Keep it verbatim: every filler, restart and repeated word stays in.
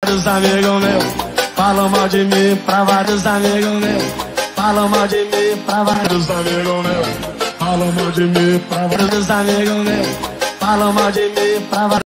vários amigos meus. Falam mal de mim pra vários amigos meus. Falam mal de mim pra vários amigos meus. Falam mal de mim pra vários amigos meus. Falam mal de mim pra vários